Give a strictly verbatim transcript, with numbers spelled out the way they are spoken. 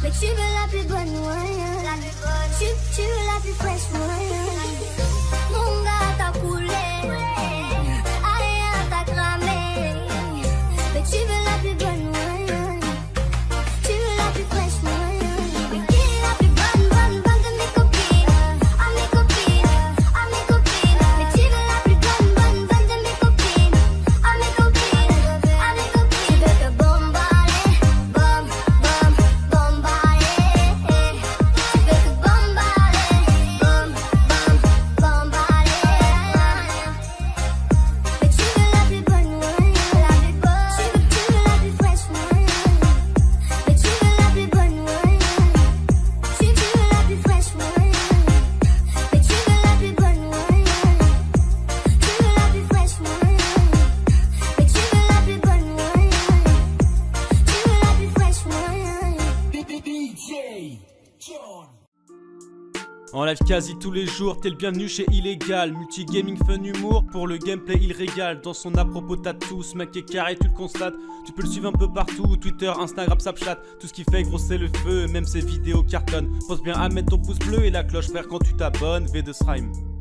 Mais tu veux la plus bonne, ouais. La plus bonne. Tu, tu veux la plus fraîche, ouais. Mon gars t'a coulé. Allez, t'a cramé. Mais tu veux la plus bonne, ouais. Tu veux la plus fraîche, ouais. Mais qui est la plus bonne, bonne, bonne de mes copines? À mes copines, à mes copines. Mais tu veux la plus bonne, bonne, bonne de mes copines? À mes copines, à mes copines. Tu veux que bombarder, bom, bom, bombarder. Tu veux que bombarder, bom, bom, bombarder. Mais tu veux la plus bonne, ouais. La plus bonne. Tu veux, tu veux la plus fraîche, ouais. Mais tu veux la plus bonne, ouais. Tu, tu veux la plus fraîche, ouais. Mais tu veux la plus bonne, ouais. Tu veux la plus fraîche, ouais. Mais tu veux la plus bonne, ouais. Tu veux la plus fraîche, ouais. En live quasi tous les jours, t'es le bienvenu chez Illégal. Multi-gaming, fun, humour, pour le gameplay il régale. Dans son à propos t'as tous, mec est carré, tu le constates. Tu peux le suivre un peu partout, Twitter, Instagram, Snapchat. Tout ce qui fait gros c'est le feu, même ses vidéos cartonnent. Pense bien à mettre ton pouce bleu et la cloche frère quand tu t'abonnes, V deux Srime.